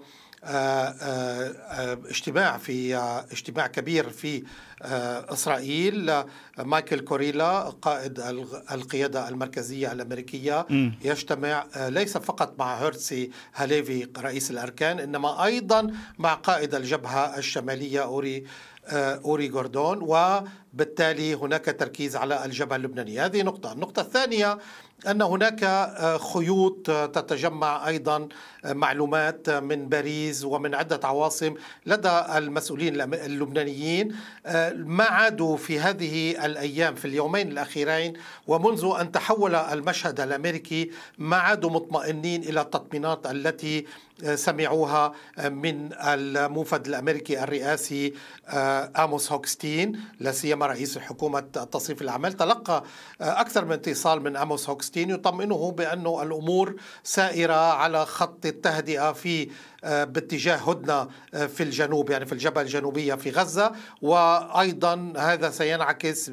Speaker 6: اجتماع في اجتماع كبير في إسرائيل. مايكل كوريلا قائد القيادة المركزية الأمريكية يجتمع ليس فقط مع هيرتسي هاليفي رئيس الأركان، إنما أيضا مع قائد الجبهة الشمالية أوري أوري غوردون، وبالتالي هناك تركيز على الجبهة اللبنانية. هذه نقطة. النقطة الثانية أن هناك خيوط تتجمع أيضا معلومات من باريس ومن عدة عواصم لدى المسؤولين اللبنانيين ما عادوا في هذه الأيام في اليومين الأخيرين ومنذ أن تحول المشهد الأمريكي ما عادوا مطمئنين إلى التطمينات التي سمعوها من الموفد الأمريكي الرئاسي آموس هوكستين، لا سيما رئيس حكومة تصريف الأعمال. تلقى أكثر من اتصال من آموس هوكستين يطمئنه بأنه الأمور سائرة على خط التهدئة في باتجاه هدنة في الجنوب، يعني في الجبهة الجنوبية في غزة، وأيضا هذا سينعكس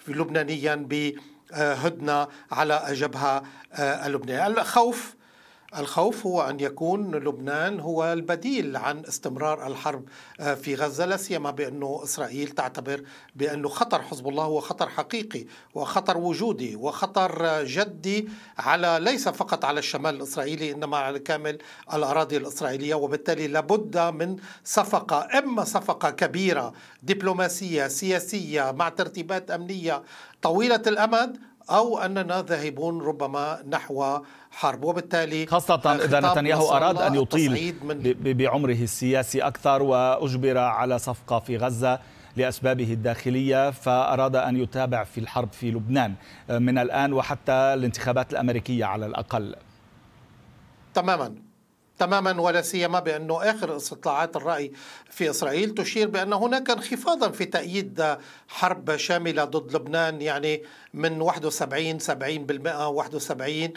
Speaker 6: لبنانيا بهدنة على الجبهة اللبنانية. الخوف الخوف هو أن يكون لبنان هو البديل عن استمرار الحرب في غزة، لا سيما بأنه إسرائيل تعتبر بأنه خطر حزب الله هو خطر حقيقي وخطر وجودي وخطر جدي على ليس فقط على الشمال الإسرائيلي إنما على كامل الأراضي الإسرائيلية. وبالتالي لابد من صفقة، إما صفقة كبيرة دبلوماسية سياسية مع ترتيبات أمنية طويلة الأمد، أو أننا ذاهبون ربما نحو حرب. وبالتالي
Speaker 1: خاصة إذا نتنياهو أراد أن يطيل بعمره السياسي أكثر وأجبر على صفقة في غزة لأسبابه الداخلية، فأراد أن يتابع في الحرب في لبنان من الآن وحتى الانتخابات الأمريكية على الأقل.
Speaker 6: تماما تماما، ولا سيما بأنه آخر استطلاعات الرأي في إسرائيل تشير بأن هناك انخفاضا في تأييد حرب شاملة ضد لبنان، يعني من واحد وسبعين سبعين بالمئة واحد وسبعين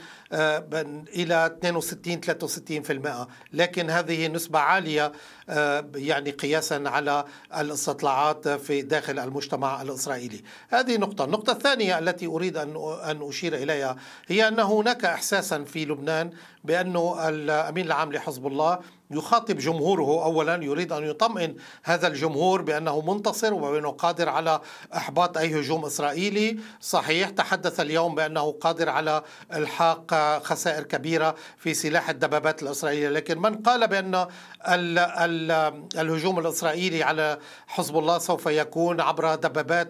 Speaker 6: إلى اثنين وستين ثلاثة وستين بالمئة، لكن هذه نسبة عالية يعني قياسا على الاستطلاعات في داخل المجتمع الإسرائيلي. هذه نقطة. النقطة الثانية التي أريد أن أشير إليها هي أن هناك إحساسا في لبنان بأنه الأمين العام لحزب الله يخاطب جمهوره. أولا يريد أن يطمئن هذا الجمهور بأنه منتصر وبأنه قادر على إحباط أي هجوم إسرائيلي. صحيح تحدث اليوم بأنه قادر على إلحاق خسائر كبيرة في سلاح الدبابات الإسرائيلية، لكن من قال بأن ال ال الهجوم الإسرائيلي على حزب الله سوف يكون عبر دبابات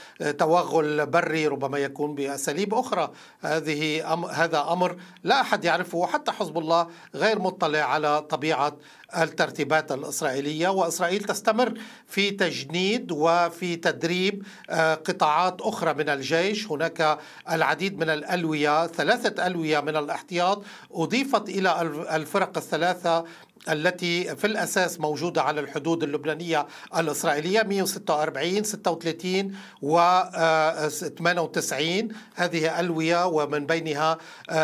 Speaker 6: وتوغل بري ربما يكون بأساليب أخرى، هذه أم هذا أمر لا أحد يعرفه، وحتى حزب الله غير مطلع على طبيعة الترتيبات الإسرائيلية. وإسرائيل تستمر في تجنيد وفي تدريب قطاعات أخرى من الجيش. هناك العديد من الألوية، ثلاثة ألوية من الاحتياط أضيفت إلى الفرق الثلاثة التي في الأساس موجودة على الحدود اللبنانية الإسرائيلية، مئة وستة وأربعين ستة وثلاثين و ثمانية وتسعين. هذه ألوية ومن بينها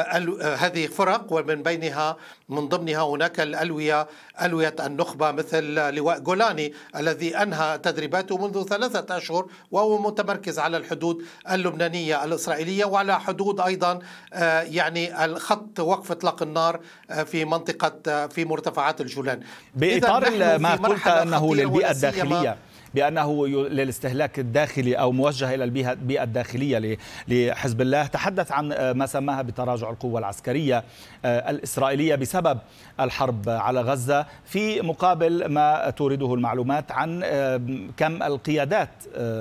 Speaker 6: هذه فرق، ومن بينها من ضمنها هناك الألوية ألوية النخبة مثل لواء جولاني الذي أنهى تدريباته منذ ثلاثة أشهر وهو متمركز على الحدود اللبنانية الإسرائيلية وعلى حدود أيضا يعني الخط وقف إطلاق النار في منطقة في مرتفعات الجولان.
Speaker 1: بإطار ما قلت أنه للبيئة الداخلية، بأنه للاستهلاك الداخلي أو موجه إلى البيئة الداخلية لحزب الله، تحدث عن ما سماها بتراجع القوة العسكرية الإسرائيلية بسبب الحرب على غزة، في مقابل ما تورده المعلومات عن كم القيادات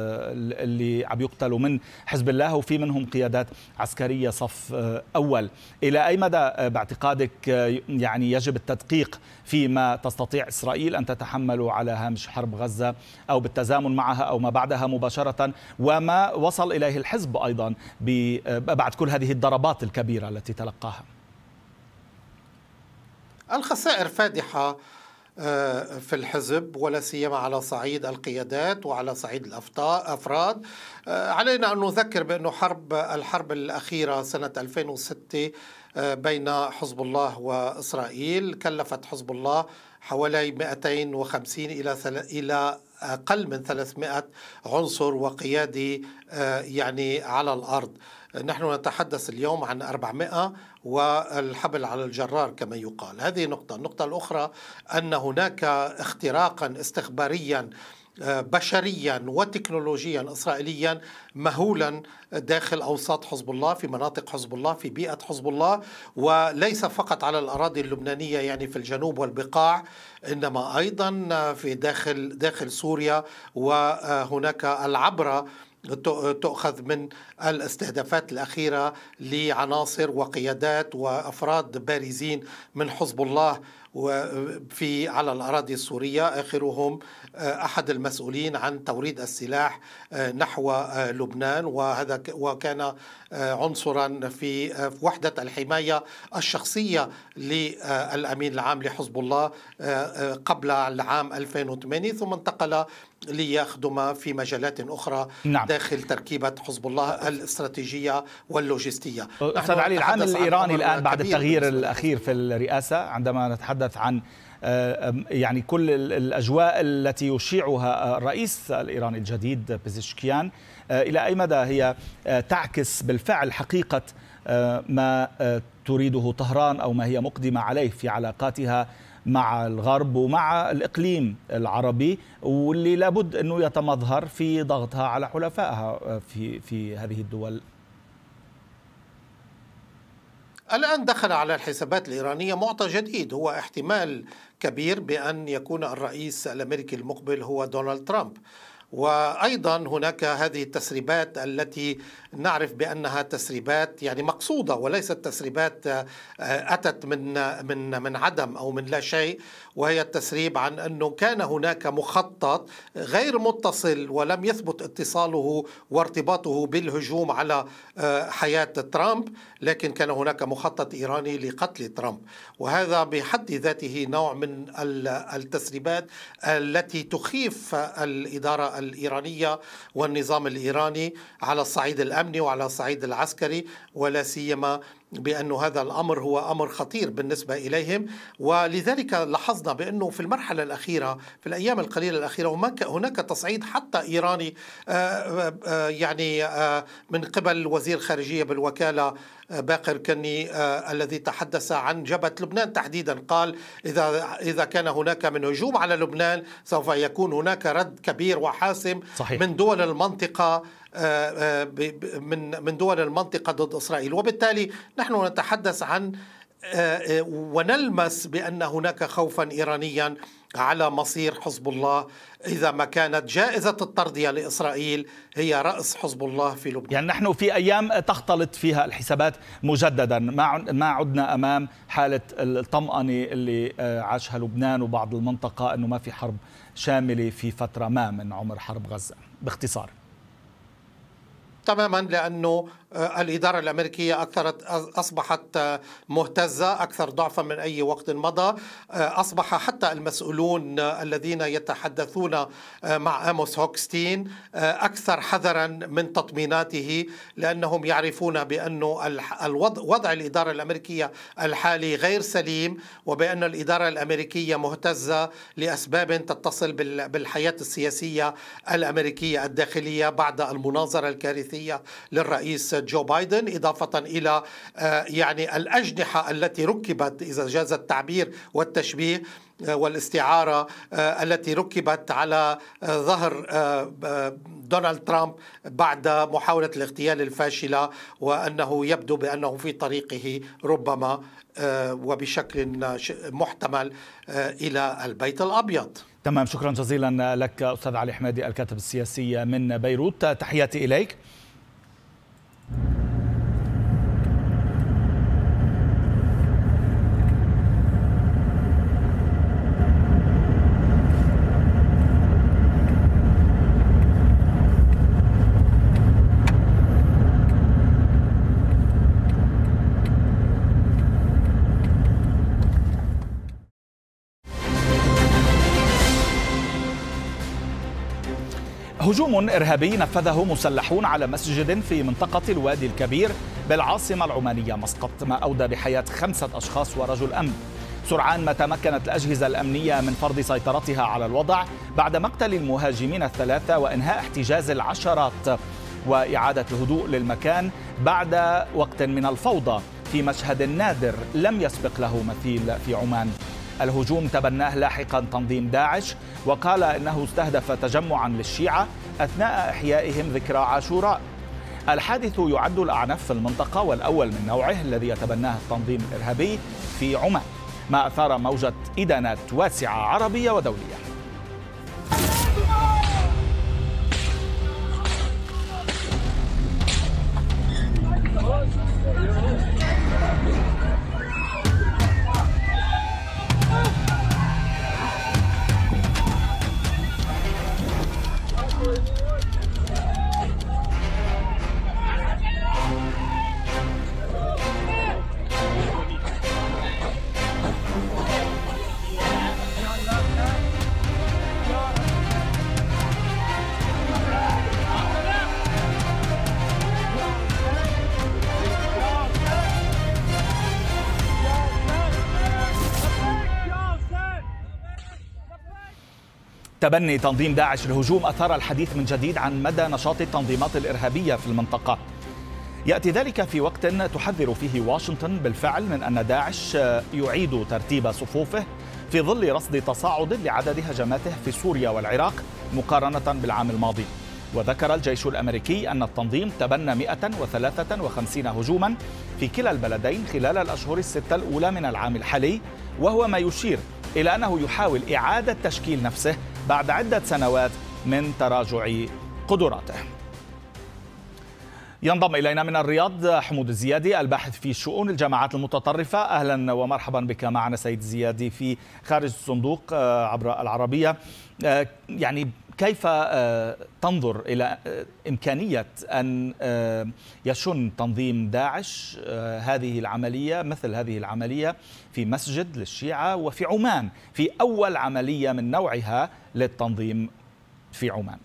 Speaker 1: اللي عم يقتلوا من حزب الله وفي منهم قيادات عسكرية صف أول. إلى أي مدى باعتقادك يعني يجب التدقيق فيما تستطيع إسرائيل أن تتحمله على هامش حرب غزة أو بالتزامن معها أو ما بعدها مباشرة، وما وصل إليه الحزب أيضا بعد كل هذه الضربات الكبيرة التي تلقاها؟
Speaker 6: الخسائر فادحة في الحزب ولا سيما على صعيد القيادات وعلى صعيد الأفراد. علينا أن نذكر بأنه حرب الحرب الأخيرة سنة ألفين وستة بين حزب الله وإسرائيل كلفت حزب الله حوالي مئتين وخمسين إلى إلى أقل من ثلاثمئة عنصر وقيادي يعني على الأرض. نحن نتحدث اليوم عن أربعمئة والحبل على الجرار كما يقال. هذه نقطة. النقطة الأخرى أن هناك اختراقا استخباريا بشريا وتكنولوجيا إسرائيليا مهولا داخل أوساط حزب الله، في مناطق حزب الله، في بيئة حزب الله، وليس فقط على الأراضي اللبنانية يعني في الجنوب والبقاع، إنما أيضا في داخل داخل سوريا. وهناك العبرة تؤخذ من الاستهدافات الأخيرة لعناصر وقيادات وأفراد بارزين من حزب الله وفي على الأراضي السورية، آخرهم أحد المسؤولين عن توريد السلاح نحو لبنان، وهذا وكان عنصرا في وحدة الحماية الشخصية للأمين العام لحزب الله قبل العام ألفين وثمانية، ثم انتقل ليخدم في مجالات أخرى نعم. داخل تركيبة حزب الله الاستراتيجية واللوجستية.
Speaker 1: أستاذ علي، العامل الإيراني الآن بعد التغيير الأخير في الرئاسة، عندما نتحدث نتحدث عن يعني كل الأجواء التي يشيعها الرئيس الإيراني الجديد بيزشكيان، إلى أي مدى هي تعكس بالفعل حقيقة ما تريده طهران أو ما هي مقدمة عليه في علاقاتها مع الغرب ومع الإقليم العربي، واللي لابد أنه يتمظهر في ضغطها على حلفائها في في هذه الدول؟
Speaker 6: الآن دخل على الحسابات الإيرانية معطى جديد، هو احتمال كبير بأن يكون الرئيس الأمريكي المقبل هو دونالد ترامب. وأيضا هناك هذه التسريبات التي نعرف بأنها تسريبات يعني مقصودة وليست تسريبات أتت من من من عدم أو من لا شيء، وهي التسريب عن أنه كان هناك مخطط غير متصل ولم يثبت اتصاله وارتباطه بالهجوم على حياة ترامب، لكن كان هناك مخطط إيراني لقتل ترامب. وهذا بحد ذاته نوع من التسريبات التي تخيف الإدارة الإيرانية والنظام الإيراني على الصعيد الأمني وعلى الصعيد العسكري، ولا سيما بأن هذا الأمر هو أمر خطير بالنسبة إليهم. ولذلك لاحظنا بأنه في المرحلة الأخيرة في الأيام القليلة الأخيرة هناك تصعيد حتى إيراني يعني من قبل وزير خارجية بالوكالة باقر كني الذي تحدث عن جبهة لبنان تحديدا، قال إذا إذا كان هناك من هجوم على لبنان سوف يكون هناك رد كبير وحاسم صحيح. من دول المنطقة من من دول المنطقة ضد إسرائيل. وبالتالي نحن نتحدث عن ونلمس بأن هناك خوفا إيرانيا على مصير حزب الله إذا ما كانت جائزة الترضية لإسرائيل هي رأس حزب الله في لبنان.
Speaker 1: يعني نحن في أيام تختلط فيها الحسابات مجددا، ما ما عدنا أمام حالة الطمأنة اللي عاشها لبنان وبعض المنطقة أنه ما في حرب شاملة في فترة ما من عمر حرب غزة. باختصار
Speaker 6: تماما، لأنه الإدارة الأمريكية أكثرت أصبحت مهتزة أكثر ضعفا من أي وقت مضى. أصبح حتى المسؤولون الذين يتحدثون مع آموس هوكستين أكثر حذرا من تطميناته، لأنهم يعرفون بأنه الوضع وضع الإدارة الأمريكية الحالي غير سليم، وبأن الإدارة الأمريكية مهتزة لأسباب تتصل بالحياة السياسية الأمريكية الداخلية بعد المناظرة الكارثية للرئيس جو بايدن، إضافة إلى يعني الأجنحة التي ركبت إذا جاز التعبير والتشبيه والاستعارة التي ركبت على ظهر دونالد ترامب بعد محاولة الاغتيال الفاشلة، وأنه يبدو بأنه في طريقه ربما وبشكل محتمل إلى البيت الأبيض.
Speaker 1: تمام، شكرا جزيلا لك أستاذ علي حمادي الكاتب السياسي من بيروت، تحياتي إليك. هجوم إرهابي نفذه مسلحون على مسجد في منطقة الوادي الكبير بالعاصمة العمانية مسقط، ما أودى بحياة خمسة أشخاص ورجل أمن. سرعان ما تمكنت الأجهزة الأمنية من فرض سيطرتها على الوضع بعد مقتل المهاجمين الثلاثة وإنهاء احتجاز العشرات وإعادة الهدوء للمكان بعد وقت من الفوضى في مشهد نادر لم يسبق له مثيل في عمان. الهجوم تبناه لاحقا تنظيم داعش وقال إنه استهدف تجمعا للشيعة أثناء إحيائهم ذكرى عاشوراء. الحادث يعد الأعنف في المنطقة والأول من نوعه الذي يتبناه التنظيم الإرهابي في عمان، ما أثار موجة إدانات واسعة عربية ودولية. تبني تنظيم داعش الهجوم أثار الحديث من جديد عن مدى نشاط التنظيمات الإرهابية في المنطقة. يأتي ذلك في وقت تحذر فيه واشنطن بالفعل من أن داعش يعيد ترتيب صفوفه في ظل رصد تصاعد لعدد هجماته في سوريا والعراق مقارنة بالعام الماضي. وذكر الجيش الأمريكي أن التنظيم تبنى مئة وثلاثة وخمسين هجوما في كلا البلدين خلال الأشهر الستة الأولى من العام الحالي، وهو ما يشير إلى أنه يحاول إعادة تشكيل نفسه بعد عدة سنوات من تراجع قدراته. ينضم إلينا من الرياض حمود الزيادي الباحث في شؤون الجماعات المتطرفة. أهلا ومرحبا بك معنا سيد الزيادي في خارج الصندوق عبر العربية. يعني كيف تنظر إلى إمكانية أن يشن تنظيم داعش هذه العملية مثل هذه العملية في مسجد للشيعة وفي عمان، في أول عملية من نوعها للتنظيم في عمان؟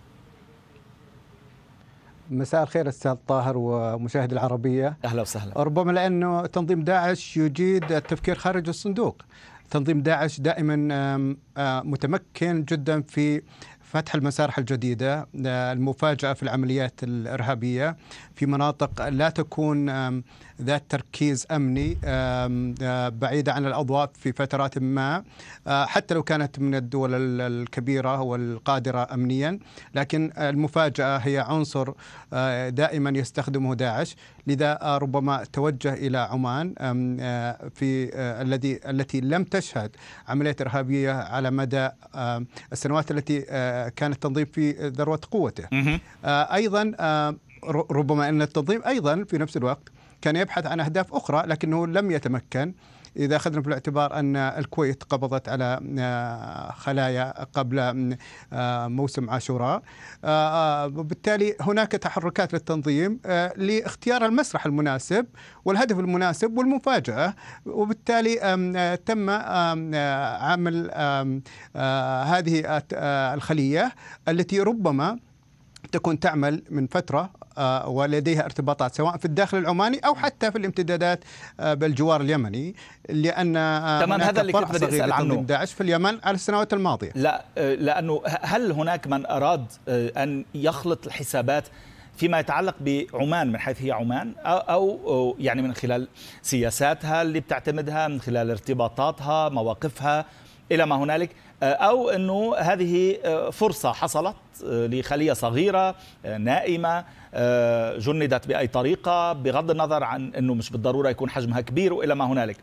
Speaker 7: مساء الخير أستاذ طاهر ومشاهد العربية.
Speaker 1: أهلا وسهلا.
Speaker 7: ربما لأنه تنظيم داعش يجيد التفكير خارج الصندوق. تنظيم داعش دائما متمكن جدا في فتح المسارح الجديدة، المفاجأة في العمليات الإرهابية في مناطق لا تكون ذات تركيز أمني بعيدة عن الأضواء في فترات ما، حتى لو كانت من الدول الكبيرة والقادرة أمنيا، لكن المفاجأة هي عنصر دائما يستخدمه داعش. لذا ربما توجه إلى عمان في الذي التي لم تشهد عمليات إرهابية على مدى السنوات التي كان التنظيم في ذروة قوته. أيضا ربما أن التنظيم أيضا في نفس الوقت كان يبحث عن أهداف أخرى لكنه لم يتمكن. إذا أخذنا في الاعتبار أن الكويت قبضت على خلايا قبل موسم عاشوراء، وبالتالي هناك تحركات للتنظيم لاختيار المسرح المناسب والهدف المناسب والمفاجأة، وبالتالي تم عمل هذه الخلية التي ربما تكون تعمل من فترة ولديها ارتباطات سواء في الداخل العماني أو حتى في الامتدادات بالجوار اليمني، لأن
Speaker 1: تمام هذا اللي كنت بدي أسأل عنه.
Speaker 7: داعش في اليمن على السنوات الماضية.
Speaker 1: لا، لأنه هل هناك من أراد أن يخلط الحسابات فيما يتعلق بعمان من حيث هي عمان، أو يعني من خلال سياساتها اللي بتعتمدها، من خلال ارتباطاتها، مواقفها إلى ما هنالك، أو أنه هذه فرصة حصلت لخلية صغيرة نائمة جندت بأي طريقة بغض النظر عن أنه مش بالضرورة يكون حجمها كبير وإلى ما هنالك؟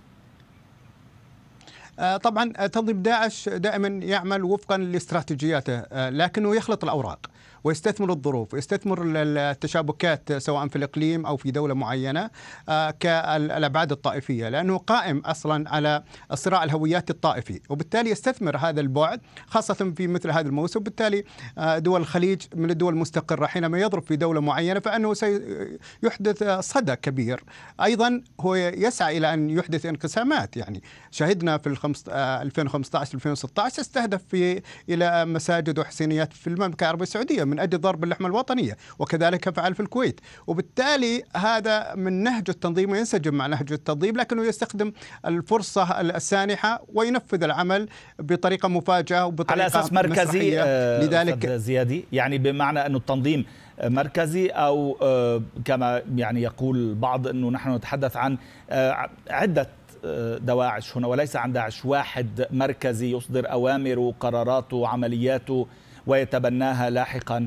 Speaker 7: طبعا تنظيم داعش دائما يعمل وفقا لاستراتيجياته، لكنه يخلط الأوراق ويستثمر الظروف ويستثمر التشابكات سواء في الإقليم أو في دولة معينة كالأبعاد الطائفية، لأنه قائم أصلا على الصراع الهويات الطائفي، وبالتالي يستثمر هذا البعد خاصة في مثل هذا الموسم. وبالتالي دول الخليج من الدول المستقرة حينما يضرب في دولة معينة فإنه سيحدث صدى كبير. أيضا هو يسعى إلى أن يحدث انقسامات، يعني شهدنا في ألفين وخمسة عشر ألفين وستة عشر استهدف في إلى مساجد وحسينيات في المملكة العربية السعودية من أجل ضرب اللحمة الوطنية، وكذلك فعل في الكويت. وبالتالي هذا من نهج التنظيم وينسجم مع نهج التنظيم، لكنه يستخدم الفرصة السانحة وينفذ العمل بطريقة مفاجئة وبطريقة
Speaker 1: على أساس مركزي.
Speaker 7: آه
Speaker 1: لذلك زيادي يعني بمعنى أنه التنظيم مركزي، أو آه كما يعني يقول البعض أنه نحن نتحدث عن آه عدة دواعش هنا وليس عن داعش واحد مركزي يصدر أوامر وقرارات وعمليات ويتبناها لاحقا.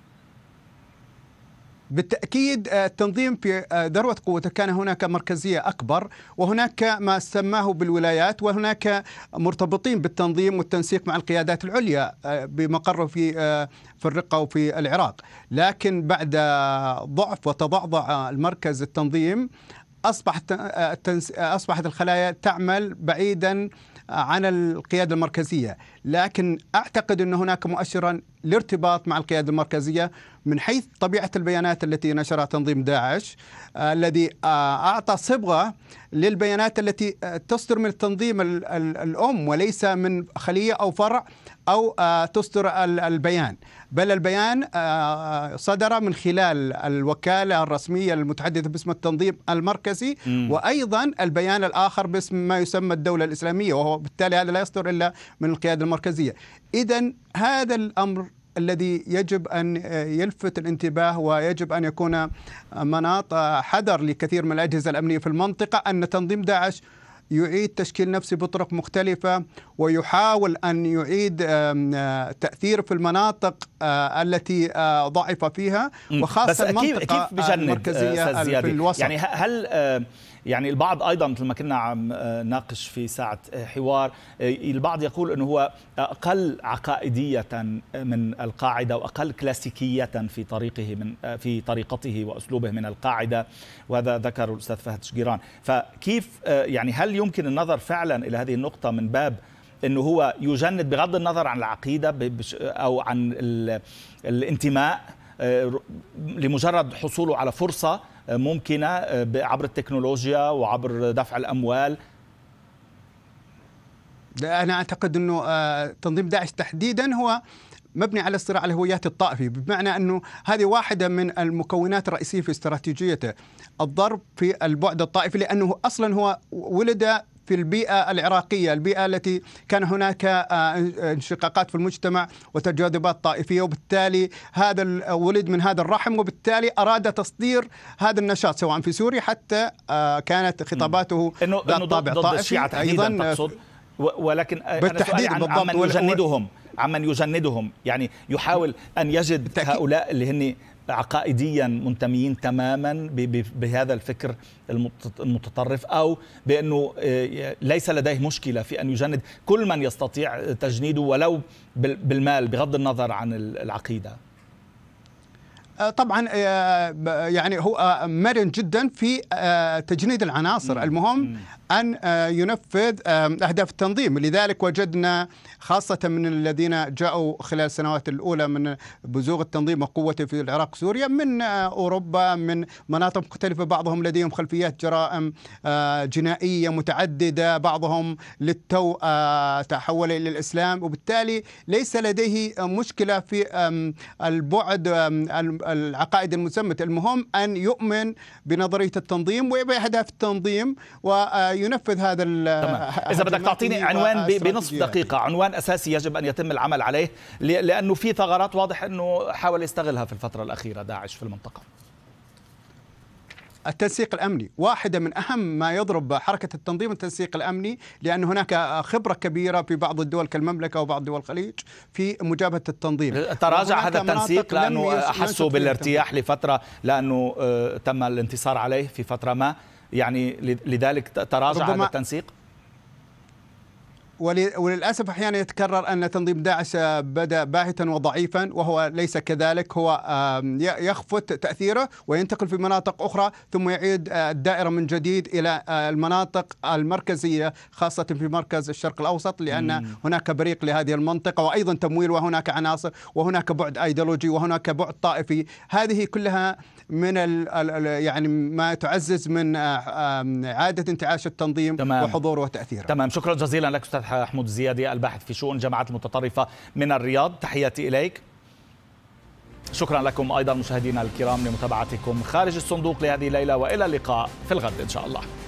Speaker 7: بالتأكيد التنظيم في ذروة قوته كان هناك مركزية أكبر، وهناك ما سماه بالولايات، وهناك مرتبطين بالتنظيم والتنسيق مع القيادات العليا بمقره في في الرقة وفي العراق. لكن بعد ضعف وتضعضع المركز التنظيم أصبحت أصبحت الخلايا تعمل بعيدا عن القيادة المركزية، لكن أعتقد أن هناك مؤشرا لارتباط مع القيادة المركزية من حيث طبيعة البيانات التي نشرها تنظيم داعش الذي أعطى صبغة للبيانات التي تصدر من التنظيم الأم وليس من خلية أو فرع أو تصدر البيان، بل البيان صدر من خلال الوكالة الرسمية المتحدثة باسم التنظيم المركزي، م. وأيضا البيان الآخر باسم ما يسمى الدولة الإسلامية، وهو بالتالي هذا لا يصدر إلا من القيادة المركزية. إذن هذا الأمر الذي يجب أن يلفت الانتباه ويجب أن يكون مناط حذر لكثير من الأجهزة الأمنية في المنطقة، أن تنظيم داعش يعيد تشكيل نفسه بطرق مختلفة ويحاول أن يعيد تأثير في المناطق التي ضعف فيها، وخاصة المنطقة
Speaker 1: كيف
Speaker 7: المركزية في الوسط.
Speaker 1: يعني هل يعني البعض أيضا مثل ما كنا عم ناقش في ساعة حوار، البعض يقول أنه هو أقل عقائدية من القاعدة وأقل كلاسيكية في طريقه من في طريقته وأسلوبه من القاعدة، وهذا ذكر الأستاذ فهد شقيران. فكيف يعني هل يمكن النظر فعلا إلى هذه النقطة من باب أنه هو يجند بغض النظر عن العقيدة أو عن الانتماء لمجرد حصوله على فرصة ممكنة عبر التكنولوجيا وعبر دفع الأموال؟
Speaker 7: أنا أعتقد أنه تنظيم داعش تحديدا هو مبني على الصراع الهويات الطائفي، بمعنى أنه هذه واحدة من المكونات الرئيسية في استراتيجيته، الضرب في البعد الطائفي، لأنه أصلا هو ولد في البيئة العراقية، البيئة التي كان هناك انشقاقات في المجتمع وتجاذبات طائفية، وبالتالي هذا ولد من هذا الرحم، وبالتالي أراد تصدير هذا النشاط سواء في سوريا، حتى كانت خطاباته ذات طابع طائفي
Speaker 1: أيضا تقصد. ولكن بالتحديد عمن يجندهم عمن يجندهم يعني يحاول أن يجد بالتأكيد هؤلاء اللي هن عقائديا منتميين تماما بهذا الفكر المتطرف، أو بأنه ليس لديه مشكلة في أن يجند كل من يستطيع تجنيده ولو بالمال بغض النظر عن العقيدة.
Speaker 7: طبعا يعني هو مرن جدا في تجنيد العناصر، المهم أن ينفذ أهداف التنظيم. لذلك وجدنا خاصة من الذين جاءوا خلال السنوات الأولى من بزوغ التنظيم وقوته في العراق سوريا من أوروبا، من مناطق مختلفة، بعضهم لديهم خلفيات جرائم جنائية متعددة، بعضهم للتو تحول إلى الإسلام، وبالتالي ليس لديه مشكلة في البعد العقائد المسمى. المهم أن يؤمن بنظرية التنظيم وبأهداف التنظيم وينفذ هذا.
Speaker 1: إذا بدك تعطيني عنوان بنصف دقيقة، عنوان أساسي يجب أن يتم العمل عليه، لأنه في ثغرات واضح أنه حاول يستغلها في الفترة الأخيرة داعش في المنطقة.
Speaker 7: التنسيق الأمني واحدة من أهم ما يضرب حركة التنظيم، التنسيق الأمني، لأن هناك خبرة كبيرة في بعض الدول كالمملكة وبعض دول الخليج في مجابهة التنظيم.
Speaker 1: تراجع هذا التنسيق لأنه أحسوا بالارتياح لفترة، لأنه تم الانتصار عليه في فترة ما، يعني لذلك تراجع هذا التنسيق.
Speaker 7: وللأسف أحيانا يتكرر أن تنظيم داعش بدأ باهتا وضعيفا، وهو ليس كذلك، هو يخفت تأثيره وينتقل في مناطق أخرى ثم يعيد الدائرة من جديد إلى المناطق المركزية، خاصة في مركز الشرق الأوسط، لأن هناك بريق لهذه المنطقة وأيضا تمويل، وهناك عناصر، وهناك بعد أيديولوجي، وهناك بعد طائفي. هذه كلها من ال يعني ما تعزز من عادة انتعاش التنظيم تمام. وحضوره وتأثيره.
Speaker 1: تمام، شكرا جزيلا لك أستاذ محمود الزيادي، الباحث في شؤون الجماعات المتطرفة من الرياض، تحياتي إليك. شكرا لكم أيضا مشاهدينا الكرام لمتابعتكم خارج الصندوق لهذه الليلة، وإلى اللقاء في الغد إن شاء الله.